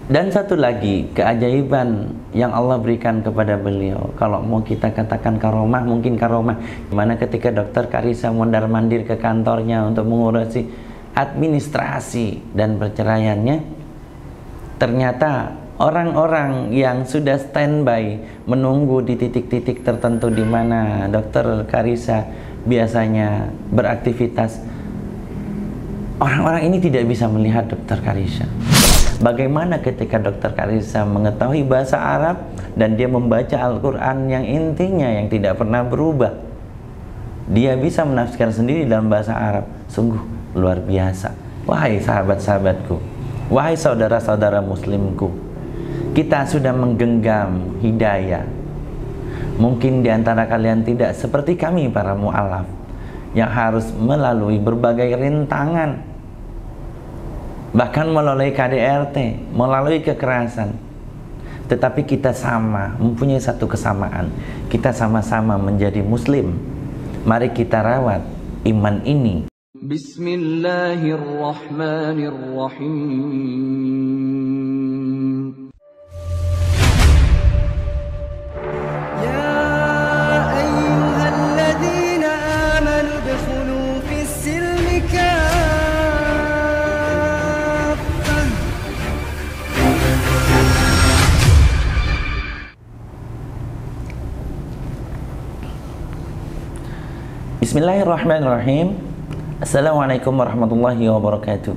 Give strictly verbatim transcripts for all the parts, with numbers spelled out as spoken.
Dan satu lagi keajaiban yang Allah berikan kepada beliau, kalau mau kita katakan karomah, mungkin karomah, dimana ketika dokter Karissa mondar mandir ke kantornya untuk mengurusi administrasi dan perceraiannya, ternyata orang-orang yang sudah standby menunggu di titik-titik tertentu di mana dokter Karissa biasanya beraktivitas, orang-orang ini tidak bisa melihat dokter Karissa. Bagaimana ketika dokter Karissa mengetahui bahasa Arab dan dia membaca Al-Quran yang intinya yang tidak pernah berubah, dia bisa menafsirkan sendiri dalam bahasa Arab. Sungguh luar biasa. Wahai sahabat-sahabatku, wahai saudara-saudara muslimku, kita sudah menggenggam hidayah. Mungkin di antara kalian tidak seperti kami para mu'alaf yang harus melalui berbagai rintangan, bahkan melalui K D R T, melalui kekerasan. Tetapi kita sama, mempunyai satu kesamaan. Kita sama-sama menjadi muslim. Mari kita rawat iman ini. Bismillahirrahmanirrahim. Ya ayyuhalladzina amanu udkhulu fis silmi Bismillahirrahmanirrahim. Assalamualaikum warahmatullahi wabarakatuh.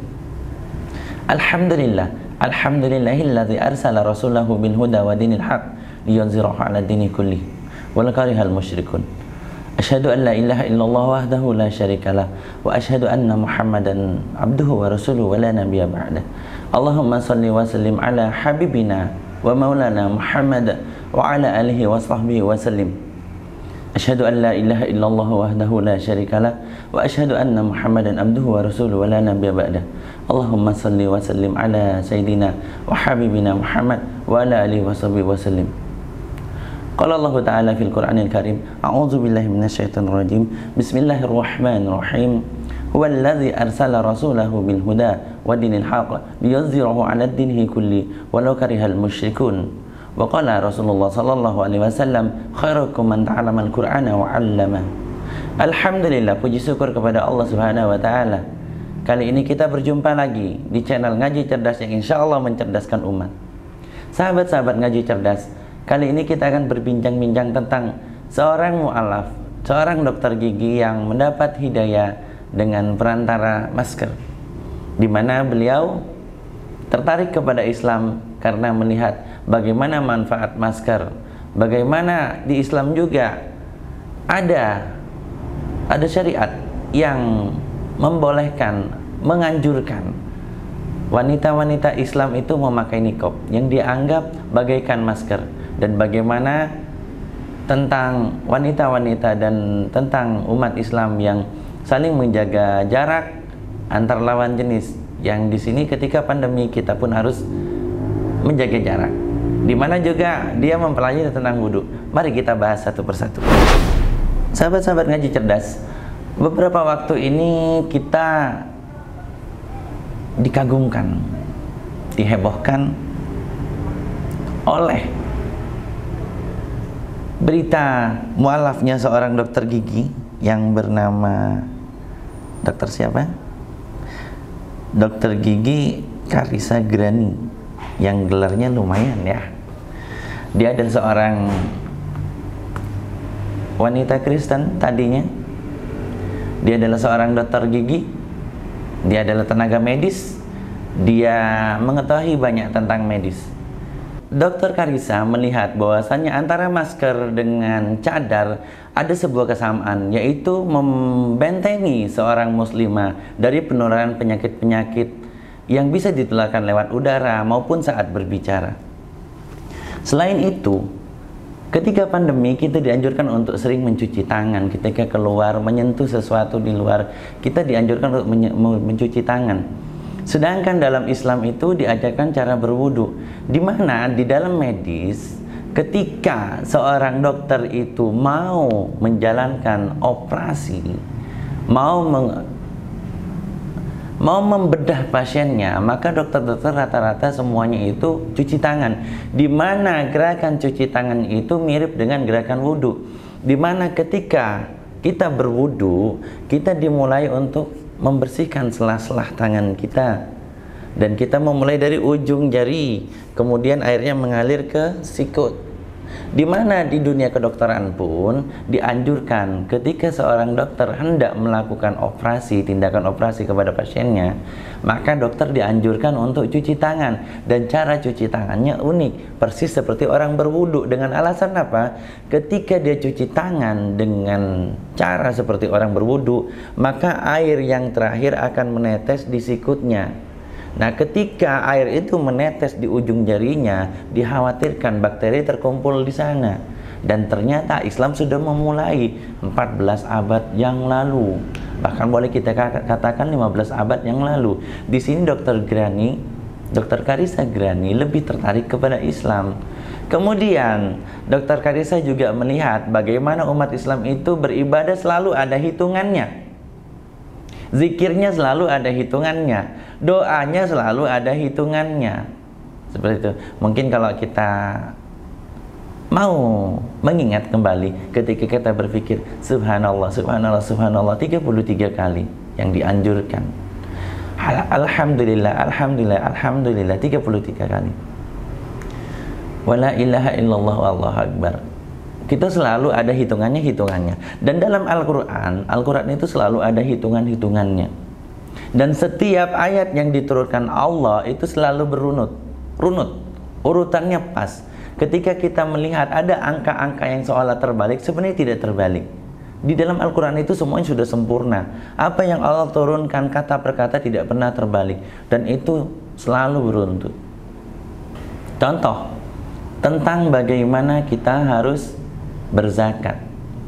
Alhamdulillah, alhamdulillahilladzi arsala rasulahu bil huda wa dinil haq liyunzirahu 'ala dini kulli walau karihal musyrikun. Asyhadu an la ilaha illallah wahdahu la syarikalah wa asyhadu anna Muhammadan abduhu wa rasuluhu wa la nabiyya ba'dah. Allahumma shalli wa sallim ala habibina wa maulana Muhammad wa ala alihi wa sahbihi wa sallim. Asyhadu an la ilaha illallah wahdahu la syarikalah wa asyhadu anna Muhammadan abduhu wa rasuluhu wa la nabiyya ba'dah. Allahumma salli wa sallim ala sayyidina wa habibina Muhammad wa ala alihi wa sahbihi wa sallim. Qala Allah Ta'ala fil Qur'anil Karim, a'udzu billahi minasyaitonir rajim. Bismillahirrahmanirrahim. Huwallazi arsala rasulahu bil huda wa dinil haqq liyuzhirahu 'ala ad-dini kulli walau karihal musyrikun. Wa qala Rasulullah sallallahu alaihi wasallam, khairukum man ta'allama al-Qur'ana wa 'allama. Alhamdulillah, puji syukur kepada Allah Subhanahu wa taala. Kali ini kita berjumpa lagi di channel Ngaji Cerdas yang insya Allah mencerdaskan umat. Sahabat-sahabat Ngaji Cerdas, kali ini kita akan berbincang-bincang tentang seorang mu'alaf, seorang dokter gigi yang mendapat hidayah dengan perantara masker, di mana beliau tertarik kepada Islam karena melihat bagaimana manfaat masker, bagaimana di Islam juga ada ada syariat yang membolehkan, menganjurkan wanita-wanita Islam itu memakai niqab yang dianggap bagaikan masker, dan bagaimana tentang wanita-wanita dan tentang umat Islam yang saling menjaga jarak antar lawan jenis, yang di sini ketika pandemi kita pun harus menjaga jarak, dimana juga dia mempelajari tentang wudhu. Mari kita bahas satu persatu. Sahabat-sahabat Ngaji Cerdas, beberapa waktu ini kita dikagumkan, dihebohkan oleh berita mualafnya seorang dokter gigi yang bernama dokter siapa? Dokter gigi Karissa Grani, yang gelarnya lumayan ya. Dia adalah seorang wanita Kristen tadinya. Dia adalah seorang dokter gigi. Dia adalah tenaga medis. Dia mengetahui banyak tentang medis. Dokter Karissa melihat bahwasannya antara masker dengan cadar ada sebuah kesamaan, yaitu membentengi seorang muslimah dari penularan penyakit-penyakit yang bisa ditularkan lewat udara maupun saat berbicara. Selain itu, ketika pandemi kita dianjurkan untuk sering mencuci tangan ketika keluar, menyentuh sesuatu di luar, kita dianjurkan untuk mencuci tangan. Sedangkan dalam Islam itu diajarkan cara berwudu, di mana di dalam medis ketika seorang dokter itu mau menjalankan operasi, mau meng mau membedah pasiennya, maka dokter-dokter rata-rata semuanya itu cuci tangan. Di mana gerakan cuci tangan itu mirip dengan gerakan wudhu. Di mana ketika kita berwudhu, kita dimulai untuk membersihkan sela-sela tangan kita. Dan kita memulai dari ujung jari, kemudian airnya mengalir ke sikut. Di mana di dunia kedokteran pun dianjurkan ketika seorang dokter hendak melakukan operasi, tindakan operasi kepada pasiennya, maka dokter dianjurkan untuk cuci tangan. Dan cara cuci tangannya unik, persis seperti orang berwudu. Dengan alasan apa? Ketika dia cuci tangan dengan cara seperti orang berwudu, maka air yang terakhir akan menetes di sikutnya. Nah, ketika air itu menetes di ujung jarinya, dikhawatirkan bakteri terkumpul di sana. Dan ternyata Islam sudah memulai empat belas abad yang lalu. Bahkan boleh kita katakan lima belas abad yang lalu. Di sini Dokter Grani, Dokter Karissa Grani lebih tertarik kepada Islam. Kemudian Dokter Karissa juga melihat bagaimana umat Islam itu beribadah selalu ada hitungannya. Zikirnya selalu ada hitungannya, doanya selalu ada hitungannya. Seperti itu. Mungkin kalau kita mau mengingat kembali ketika kita berpikir subhanallah, subhanallah, subhanallah tiga puluh tiga kali yang dianjurkan. Alhamdulillah, alhamdulillah, alhamdulillah tiga puluh tiga kali. Wala ilaha illallah wallahu akbar. Kita selalu ada hitungannya, hitungannya. Dan dalam Al-Quran, Al-Quran itu selalu ada hitungan-hitungannya. Dan setiap ayat yang diturunkan Allah itu selalu berunut, runut, urutannya pas. Ketika kita melihat ada angka-angka yang seolah terbalik, sebenarnya tidak terbalik. Di dalam Al-Quran itu semuanya sudah sempurna. Apa yang Allah turunkan kata per kata tidak pernah terbalik. Dan itu selalu beruntut. Contoh, tentang bagaimana kita harus berzakat.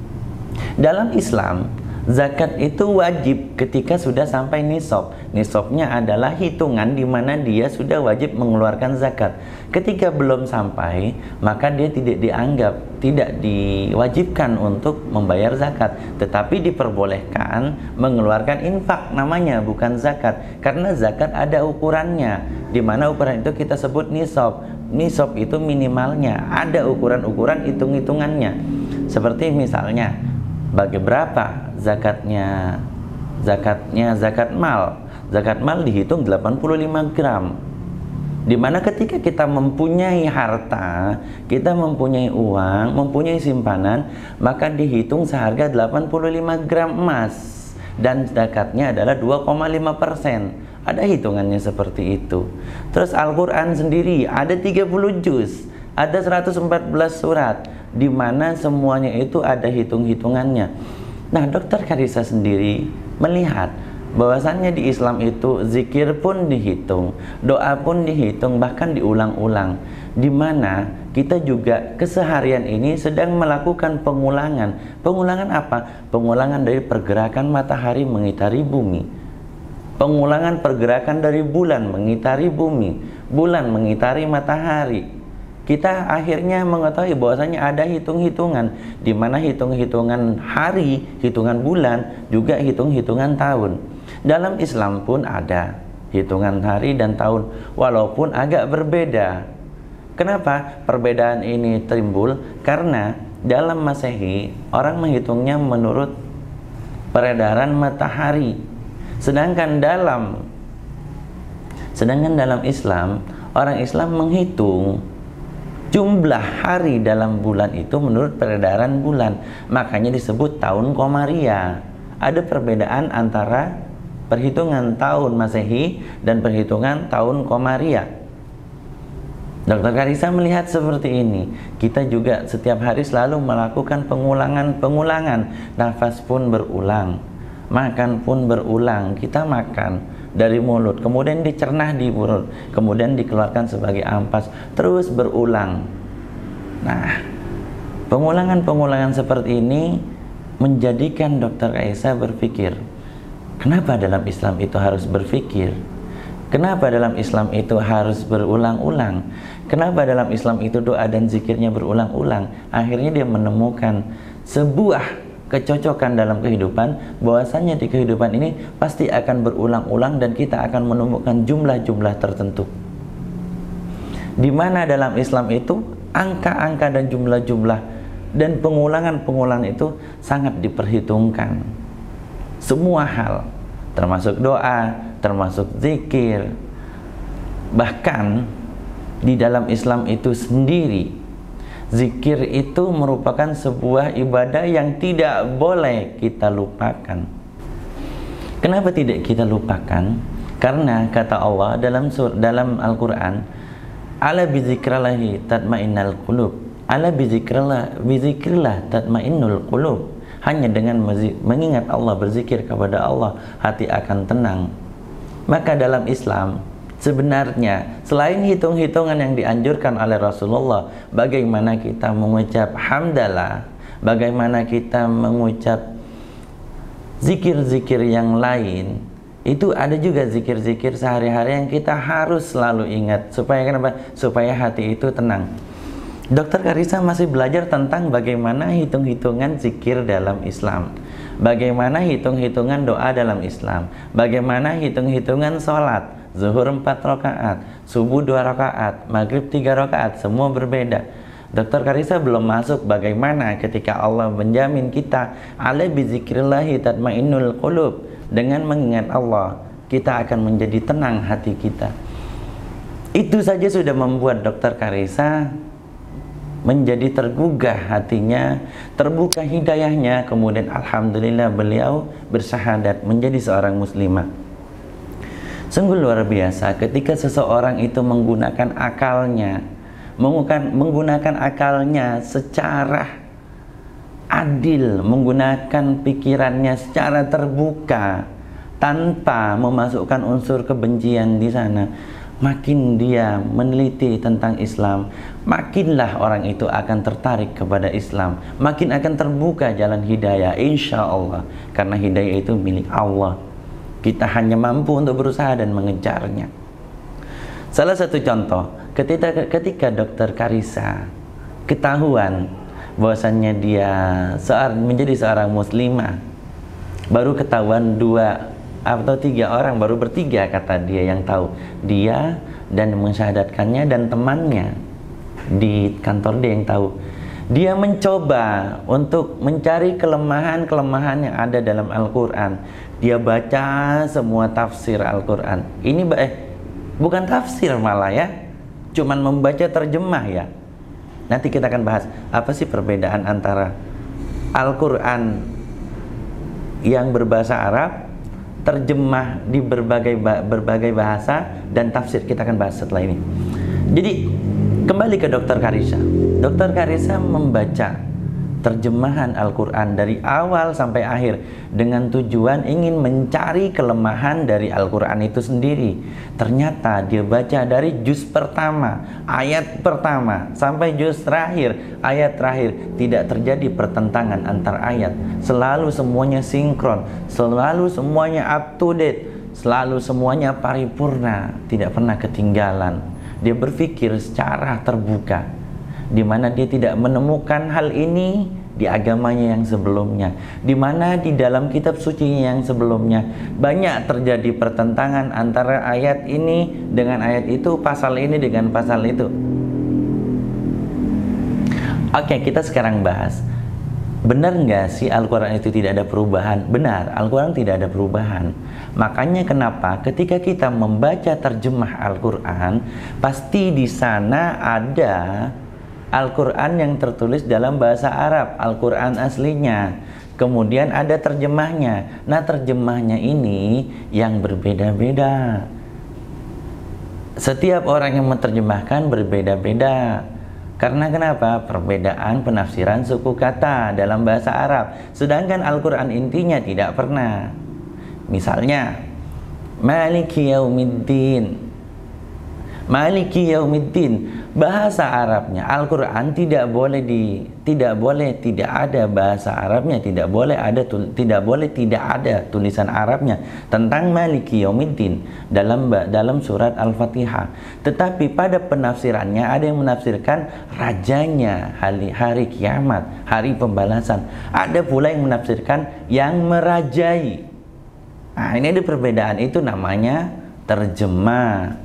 Dalam Islam, zakat itu wajib ketika sudah sampai nisab. Nisabnya adalah hitungan di mana dia sudah wajib mengeluarkan zakat. Ketika belum sampai, maka dia tidak dianggap, tidak diwajibkan untuk membayar zakat, tetapi diperbolehkan mengeluarkan infak, namanya bukan zakat. Karena zakat ada ukurannya, di mana ukuran itu kita sebut nisab. Nisab itu minimalnya, ada ukuran-ukuran hitung-hitungannya. Seperti misalnya bagi berapa zakatnya, zakatnya zakat mal. Zakat mal dihitung delapan puluh lima gram. Dimana ketika kita mempunyai harta, kita mempunyai uang, mempunyai simpanan, maka dihitung seharga delapan puluh lima gram emas. Dan zakatnya adalah dua koma lima persen. Ada hitungannya seperti itu. Terus Al-Quran sendiri ada tiga puluh juz, ada seratus empat belas surat, di mana semuanya itu ada hitung-hitungannya. Nah, Dokter Karissa sendiri melihat bahwasannya di Islam itu zikir pun dihitung, doa pun dihitung, bahkan diulang-ulang. Di mana kita juga keseharian ini sedang melakukan pengulangan. Pengulangan apa? Pengulangan dari pergerakan matahari mengitari bumi. Pengulangan pergerakan dari bulan mengitari bumi, bulan mengitari matahari. Kita akhirnya mengetahui bahwasanya ada hitung-hitungan, di mana hitung-hitungan hari, hitungan bulan, juga hitung-hitungan tahun. Dalam Islam pun ada hitungan hari dan tahun, walaupun agak berbeda. Kenapa perbedaan ini timbul? Karena dalam Masehi orang menghitungnya menurut peredaran matahari. Sedangkan dalam sedangkan dalam Islam, orang Islam menghitung jumlah hari dalam bulan itu menurut peredaran bulan. Makanya disebut tahun Komariah. Ada perbedaan antara perhitungan tahun Masehi dan perhitungan tahun Komariah. Dokter Karissa melihat seperti ini. Kita juga setiap hari selalu melakukan pengulangan-pengulangan. Nafas pun berulang, makan pun berulang. Kita makan dari mulut, kemudian dicerna di mulut, kemudian dikeluarkan sebagai ampas, terus berulang. Nah, pengulangan-pengulangan seperti ini menjadikan Dokter Karissa berpikir, kenapa dalam Islam itu harus berpikir? Kenapa dalam Islam itu harus berulang-ulang? Kenapa dalam Islam itu doa dan zikirnya berulang-ulang? Akhirnya dia menemukan sebuah kecocokan dalam kehidupan, bahwasanya di kehidupan ini pasti akan berulang-ulang dan kita akan menemukan jumlah-jumlah tertentu. Di mana dalam Islam itu angka-angka dan jumlah-jumlah dan pengulangan-pengulangan itu sangat diperhitungkan. Semua hal, termasuk doa, termasuk zikir. Bahkan di dalam Islam itu sendiri, zikir itu merupakan sebuah ibadah yang tidak boleh kita lupakan. Kenapa tidak kita lupakan? Karena kata Allah dalam sur, dalam Al-Quran, ala bizikrallahi tatmainnal qulub, ala bizikrillah bizikrillah tatmainnul qulub. Hanya dengan mengingat Allah, berzikir kepada Allah, hati akan tenang. Maka dalam Islam sebenarnya selain hitung-hitungan yang dianjurkan oleh Rasulullah, bagaimana kita mengucap hamdalah, bagaimana kita mengucap zikir-zikir yang lain, itu ada juga zikir-zikir sehari-hari yang kita harus selalu ingat. Supaya kenapa? Supaya hati itu tenang. Dokter Karissa masih belajar tentang bagaimana hitung-hitungan zikir dalam Islam, bagaimana hitung-hitungan doa dalam Islam, bagaimana hitung-hitungan sholat, zuhur empat rakaat, subuh dua rakaat, maghrib tiga rakaat, semua berbeda. Dokter Karissa belum masuk bagaimana ketika Allah menjamin kita ala bizikrillahi tatmainnul qulub, dengan mengingat Allah kita akan menjadi tenang hati kita. Itu saja sudah membuat Dokter Karissa menjadi tergugah hatinya, terbuka hidayahnya, kemudian alhamdulillah beliau bersyahadat menjadi seorang muslimah. Sungguh luar biasa ketika seseorang itu menggunakan akalnya, menggunakan akalnya secara adil, menggunakan pikirannya secara terbuka tanpa memasukkan unsur kebencian di sana. Makin dia meneliti tentang Islam, makinlah orang itu akan tertarik kepada Islam, makin akan terbuka jalan hidayah, insya Allah. Karena hidayah itu milik Allah, kita hanya mampu untuk berusaha dan mengejarnya. Salah satu contoh, ketika ketika Dokter Karissa ketahuan bahwasannya dia seorang, menjadi seorang muslimah, baru ketahuan dua atau tiga orang, baru bertiga kata dia yang tahu, dia dan mensyahadatkannya dan temannya di kantor dia yang tahu. Dia mencoba untuk mencari kelemahan-kelemahan yang ada dalam Al-Quran. Dia baca semua tafsir Al-Quran. Ini eh, bukan tafsir malah ya, cuman membaca terjemah ya. Nanti kita akan bahas apa sih perbedaan antara Al-Quran yang berbahasa Arab, terjemah di berbagai berbagai bahasa, dan tafsir. Kita akan bahas setelah ini. Jadi kembali ke Dokter Karissa. Dokter Karissa membaca terjemahan Al-Quran dari awal sampai akhir dengan tujuan ingin mencari kelemahan dari Al-Quran itu sendiri. Ternyata dia baca dari juz pertama, ayat pertama sampai juz terakhir, ayat terakhir, tidak terjadi pertentangan antar ayat. Selalu semuanya sinkron, selalu semuanya up to date, selalu semuanya paripurna, tidak pernah ketinggalan. Dia berpikir secara terbuka, di mana dia tidak menemukan hal ini di agamanya yang sebelumnya, di mana di dalam kitab suci yang sebelumnya banyak terjadi pertentangan antara ayat ini dengan ayat itu, pasal ini dengan pasal itu. Oke, kita sekarang bahas, benar nggak sih Al-Quran itu tidak ada perubahan? Benar, Al-Quran tidak ada perubahan. Makanya kenapa ketika kita membaca terjemah Al-Quran, pasti di sana ada Al-Quran yang tertulis dalam bahasa Arab, Al-Quran aslinya, kemudian ada terjemahnya. Nah, terjemahnya ini yang berbeda-beda. Setiap orang yang menerjemahkan berbeda-beda. Karena kenapa? Perbedaan penafsiran suku kata dalam bahasa Arab. Sedangkan Al-Quran intinya tidak pernah. Misalnya, Maliki Yaumiddin, Maliki yaumiddin, bahasa Arabnya Al-Qur'an tidak boleh di tidak boleh tidak ada bahasa Arabnya, tidak boleh ada tidak boleh tidak ada tulisan Arabnya tentang Maliki yaumiddin dalam dalam surat Al-Fatihah. Tetapi pada penafsirannya ada yang menafsirkan rajanya hari, hari kiamat, hari pembalasan. Ada pula yang menafsirkan yang merajai. Nah, ini ada perbedaan, itu namanya terjemah.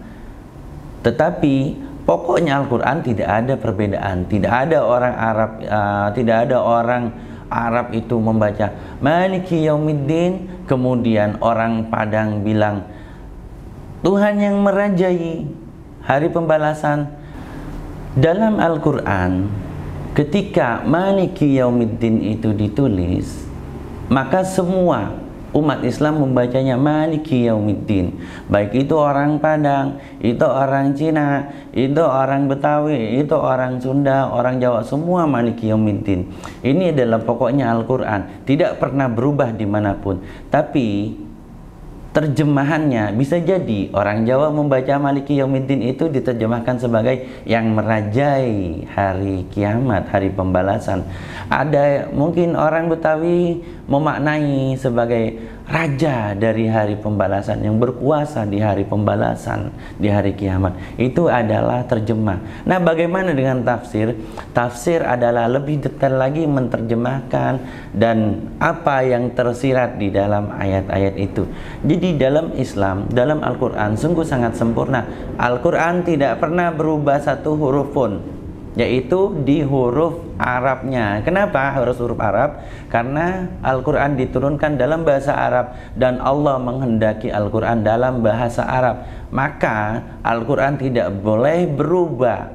Tetapi pokoknya Al-Quran tidak ada perbedaan. Tidak ada orang Arab uh, tidak ada orang Arab itu membaca Maliki yaumiddin, kemudian orang Padang bilang Tuhan yang merajai hari pembalasan. Dalam Al-Quran, ketika Maliki yaumiddin itu ditulis, maka semua umat Islam membacanya Maliki yaumiddin. Baik itu orang Padang, itu orang Cina, itu orang Betawi, itu orang Sunda, orang Jawa, semua Maliki yaumiddin. Ini adalah pokoknya Al-Quran, tidak pernah berubah dimanapun. Tapi terjemahannya bisa jadi orang Jawa membaca Maliki yaumiddin itu diterjemahkan sebagai yang merajai hari kiamat, hari pembalasan. Ada mungkin orang Betawi memaknai sebagai raja dari hari pembalasan, yang berkuasa di hari pembalasan, di hari kiamat. Itu adalah terjemah. Nah, bagaimana dengan tafsir? Tafsir adalah lebih detail lagi menerjemahkan dan apa yang tersirat di dalam ayat-ayat itu. Jadi dalam Islam, dalam Al-Quran sungguh sangat sempurna. Al-Quran tidak pernah berubah satu huruf pun, yaitu di huruf Arabnya. Kenapa harus huruf Arab? Karena Al-Quran diturunkan dalam bahasa Arab dan Allah menghendaki Al-Quran dalam bahasa Arab. Maka Al-Quran tidak boleh berubah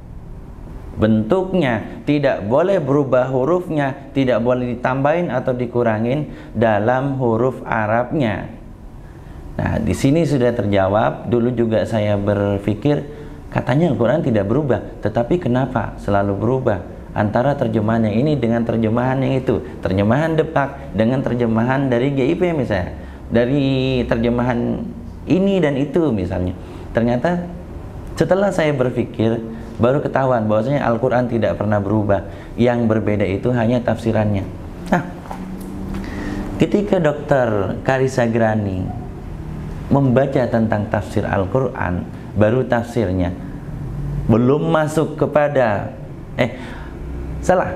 bentuknya, tidak boleh berubah hurufnya, tidak boleh ditambahin atau dikurangin dalam huruf Arabnya. Nah, di sini sudah terjawab. Dulu juga saya berpikir, katanya Al-Quran tidak berubah, tetapi kenapa selalu berubah antara terjemahan yang ini dengan terjemahan yang itu, terjemahan Depak dengan terjemahan dari G I P misalnya, dari terjemahan ini dan itu misalnya. Ternyata setelah saya berpikir, baru ketahuan bahwasanya Al-Quran tidak pernah berubah. Yang berbeda itu hanya tafsirannya. Nah, ketika Dokter Karissa Grani membaca tentang tafsir Al-Quran, baru tafsirnya, belum masuk kepada eh salah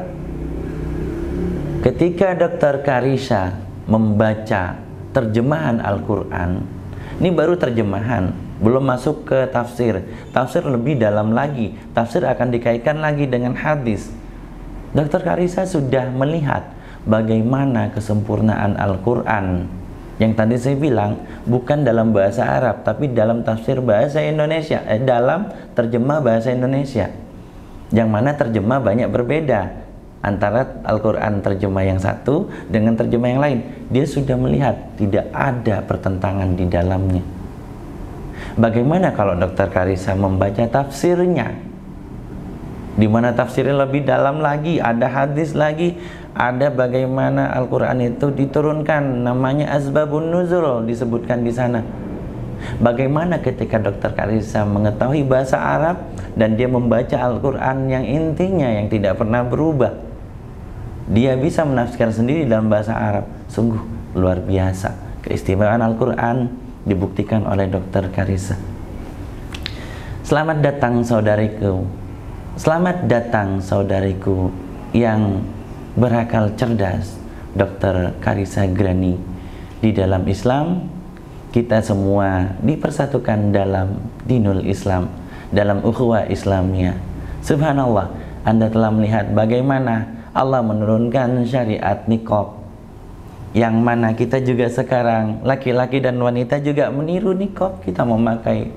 ketika Dokter Karissa membaca terjemahan Al-Quran, ini baru terjemahan, belum masuk ke tafsir. Tafsir lebih dalam lagi, tafsir akan dikaitkan lagi dengan hadis. Dokter Karissa sudah melihat bagaimana kesempurnaan Al-Quran yang tadi saya bilang bukan dalam bahasa Arab, tapi dalam tafsir bahasa Indonesia, eh, dalam terjemah bahasa Indonesia, yang mana terjemah banyak berbeda antara Al-Quran terjemah yang satu dengan terjemah yang lain. Dia sudah melihat tidak ada pertentangan di dalamnya. Bagaimana kalau Dokter Karissa membaca tafsirnya, di mana tafsirnya lebih dalam lagi, ada hadis lagi, ada bagaimana Al-Quran itu diturunkan, namanya asbabun nuzul disebutkan di sana. Bagaimana ketika Dokter Karissa mengetahui bahasa Arab dan dia membaca Al-Quran yang intinya yang tidak pernah berubah, dia bisa menafsirkan sendiri dalam bahasa Arab. Sungguh luar biasa keistimewaan Al-Quran dibuktikan oleh Dokter Karissa. Selamat datang saudariku, selamat datang saudariku yang berakal cerdas, Dokter Karissa Grani. Di dalam Islam, kita semua dipersatukan dalam dinul Islam, dalam ukhuwah Islamiyah. Subhanallah, Anda telah melihat bagaimana Allah menurunkan syariat niqab, yang mana kita juga sekarang, laki-laki dan wanita juga meniru niqab. Kita memakai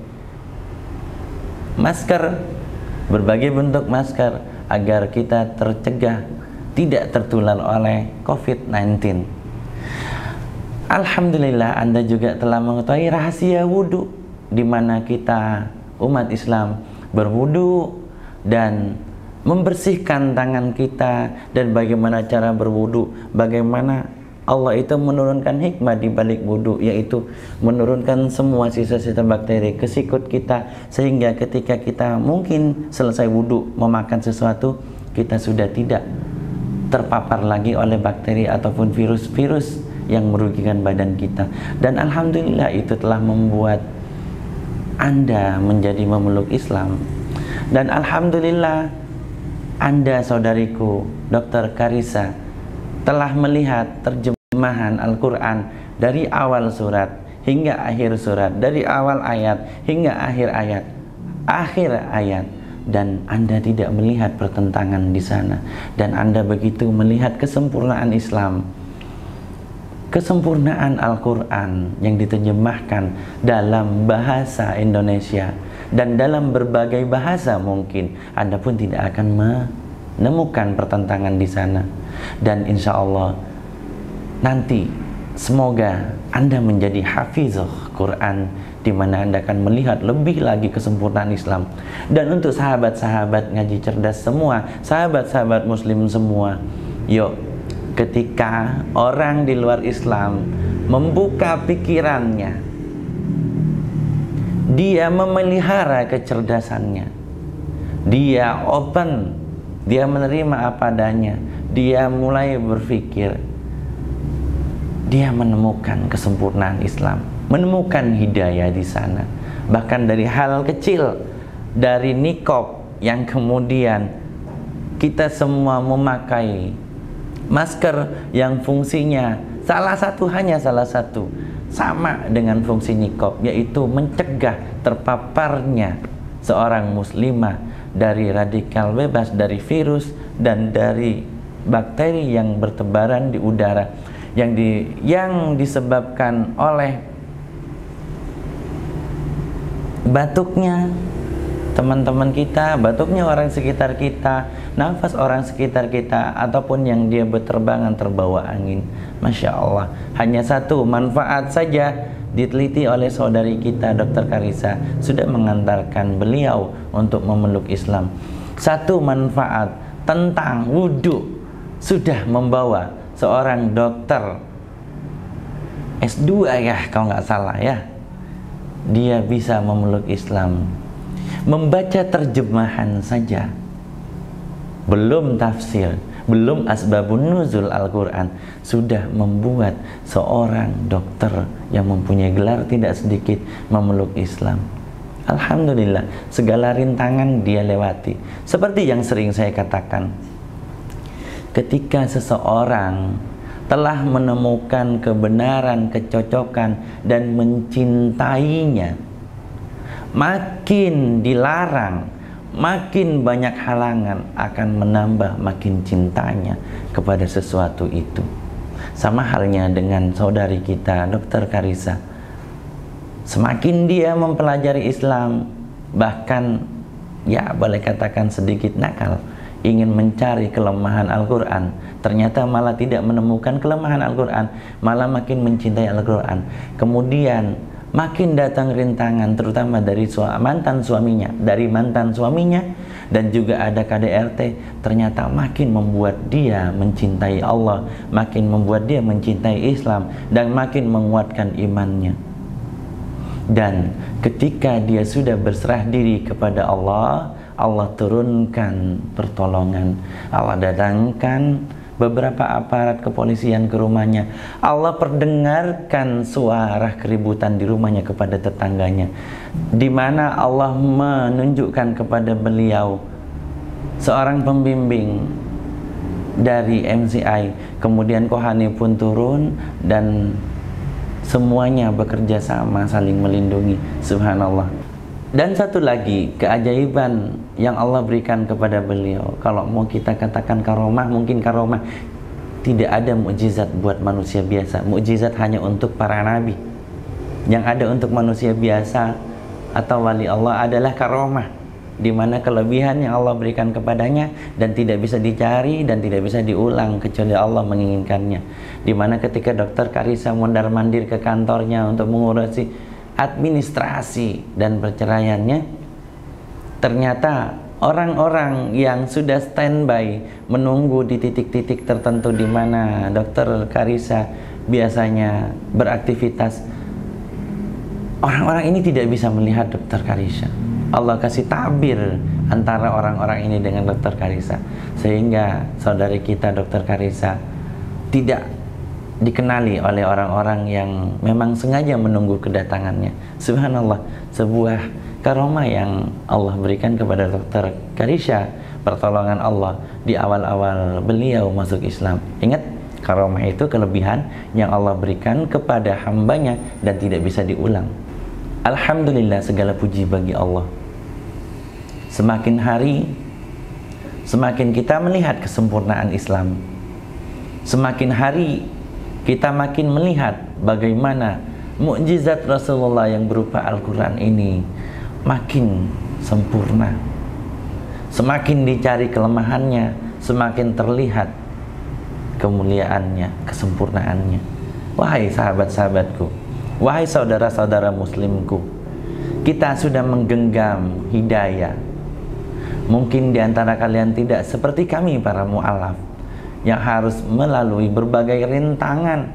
masker, berbagai bentuk masker, agar kita tercegah tidak tertular oleh covid sembilan belas. Alhamdulillah, Anda juga telah mengetahui rahasia wudhu, di mana kita umat Islam berwudhu dan membersihkan tangan kita, dan bagaimana cara berwudhu, bagaimana Allah itu menurunkan hikmah di balik wudhu, yaitu menurunkan semua sisa-sisa bakteri ke sikut kita, sehingga ketika kita mungkin selesai wudhu memakan sesuatu, kita sudah tidak terpapar lagi oleh bakteri ataupun virus-virus yang merugikan badan kita. Dan alhamdulillah itu telah membuat Anda menjadi memeluk Islam. Dan alhamdulillah Anda, saudariku Dokter Karissa, telah melihat terjemahan Al-Quran dari awal surat hingga akhir surat, dari awal ayat hingga akhir ayat, akhir ayat, dan Anda tidak melihat pertentangan di sana, dan Anda begitu melihat kesempurnaan Islam, kesempurnaan Al-Quran yang diterjemahkan dalam bahasa Indonesia dan dalam berbagai bahasa mungkin, Anda pun tidak akan menemukan pertentangan di sana. Dan insya Allah nanti semoga Anda menjadi hafizah Quran, di mana Anda akan melihat lebih lagi kesempurnaan Islam. Dan untuk sahabat-sahabat ngaji cerdas semua, sahabat-sahabat muslim semua, yuk, ketika orang di luar Islam membuka pikirannya, dia memelihara kecerdasannya, dia open, dia menerima apa adanya, dia mulai berpikir, dia menemukan kesempurnaan Islam, menemukan hidayah di sana. Bahkan dari hal kecil, dari nikob yang kemudian kita semua memakai masker yang fungsinya salah satu, hanya salah satu, sama dengan fungsi nikob, yaitu mencegah terpaparnya seorang muslimah dari radikal bebas, dari virus dan dari bakteri yang bertebaran di udara, yang di yang disebabkan oleh batuknya teman-teman kita, batuknya orang sekitar kita, nafas orang sekitar kita, ataupun yang dia berterbangan terbawa angin. Masya Allah, hanya satu manfaat saja diteliti oleh saudari kita Dokter Karissa, sudah mengantarkan beliau untuk memeluk Islam. Satu manfaat tentang wudhu sudah membawa seorang dokter S dua ya, kalau nggak salah ya, dia bisa memeluk Islam. Membaca terjemahan saja, belum tafsir, belum asbabun nuzul Al-Quran, sudah membuat seorang dokter yang mempunyai gelar tidak sedikit memeluk Islam. Alhamdulillah, segala rintangan dia lewati. Seperti yang sering saya katakan, ketika seseorang telah menemukan kebenaran, kecocokan, dan mencintainya, makin dilarang, makin banyak halangan, akan menambah makin cintanya kepada sesuatu itu. Sama halnya dengan saudari kita Dokter Karissa, semakin dia mempelajari Islam, bahkan ya boleh katakan sedikit nakal, ingin mencari kelemahan Al-Quran, ternyata malah tidak menemukan kelemahan Al-Quran, malah makin mencintai Al-Quran. Kemudian makin datang rintangan, terutama dari mantan suaminya, dari mantan suaminya, dan juga ada K D R T, ternyata makin membuat dia mencintai Allah, makin membuat dia mencintai Islam, dan makin menguatkan imannya. Dan ketika dia sudah berserah diri kepada Allah, Allah turunkan pertolongan, Allah datangkan beberapa aparat kepolisian ke rumahnya, Allah perdengarkan suara keributan di rumahnya kepada tetangganya, di mana Allah menunjukkan kepada beliau seorang pembimbing dari M C I, kemudian Kohani pun turun, dan semuanya bekerja sama saling melindungi. Subhanallah. Dan satu lagi keajaiban yang Allah berikan kepada beliau, kalau mau kita katakan karomah, mungkin karomah, tidak ada mukjizat buat manusia biasa. Mukjizat hanya untuk para nabi. Yang ada untuk manusia biasa atau wali Allah adalah karomah, di mana kelebihan yang Allah berikan kepadanya dan tidak bisa dicari dan tidak bisa diulang kecuali Allah menginginkannya. Di mana ketika Dokter Karissa mondar-mandir ke kantornya untuk mengurusi administrasi dan perceraiannya, ternyata orang-orang yang sudah standby menunggu di titik-titik tertentu di mana dokter Karissa biasanya beraktivitas, orang-orang ini tidak bisa melihat dokter Karissa. Allah kasih tabir antara orang-orang ini dengan dokter Karissa, sehingga saudari kita dokter Karissa tidak dikenali oleh orang-orang yang memang sengaja menunggu kedatangannya. Subhanallah, sebuah karomah yang Allah berikan kepada dokter Karissa, pertolongan Allah di awal-awal beliau masuk Islam. Ingat, karomah itu kelebihan yang Allah berikan kepada hambanya dan tidak bisa diulang. Alhamdulillah, segala puji bagi Allah. Semakin hari, semakin kita melihat kesempurnaan Islam. Semakin hari, kita makin melihat bagaimana mukjizat Rasulullah yang berupa Al-Quran ini makin sempurna. Semakin dicari kelemahannya, semakin terlihat kemuliaannya, kesempurnaannya. Wahai sahabat-sahabatku, wahai saudara-saudara muslimku, kita sudah menggenggam hidayah. Mungkin di antara kalian tidak seperti kami para mu'alaf yang harus melalui berbagai rintangan,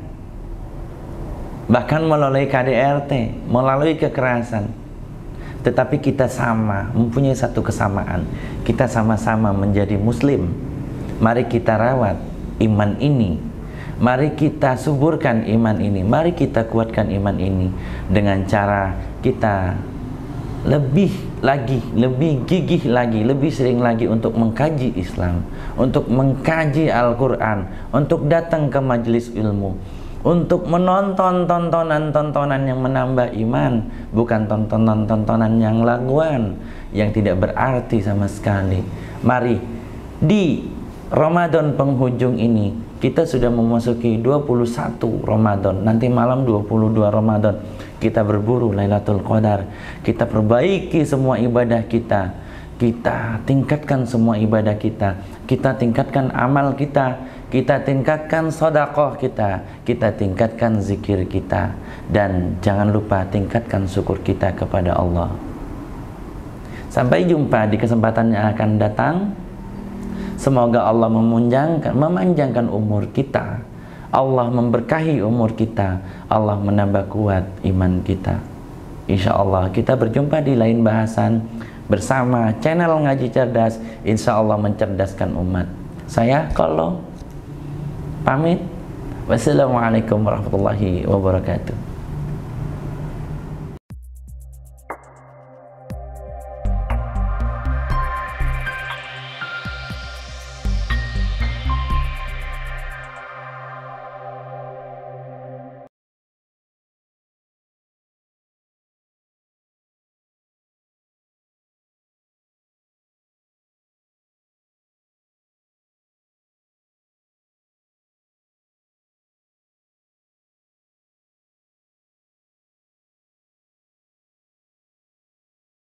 bahkan melalui K D R T, melalui kekerasan. Tetapi kita sama, mempunyai satu kesamaan. Kita sama-sama menjadi muslim. Mari kita rawat iman ini. Mari kita suburkan iman ini. Mari kita kuatkan iman ini dengan cara kita lebih lagi, lebih gigih lagi, lebih sering lagi untuk mengkaji Islam, untuk mengkaji Al-Quran, untuk datang ke majelis ilmu, untuk menonton tontonan-tontonan yang menambah iman, bukan tontonan-tontonan yang laguan, yang tidak berarti sama sekali. Mari, di Ramadan penghujung ini, kita sudah memasuki dua puluh satu Ramadan, nanti malam dua puluh dua Ramadan, kita berburu Lailatul Qadar. Kita perbaiki semua ibadah kita, kita tingkatkan semua ibadah kita, kita tingkatkan amal kita, kita tingkatkan sedekah kita, kita tingkatkan zikir kita, dan jangan lupa tingkatkan syukur kita kepada Allah. Sampai jumpa di kesempatan yang akan datang. Semoga Allah memanjangkan, memanjangkan umur kita, Allah memberkahi umur kita, Allah menambah kuat iman kita. Insya Allah kita berjumpa di lain bahasan bersama channel Ngaji Cerdas. Insya Allah mencerdaskan umat. Saya kalau pamit. Wassalamualaikum warahmatullahi wabarakatuh.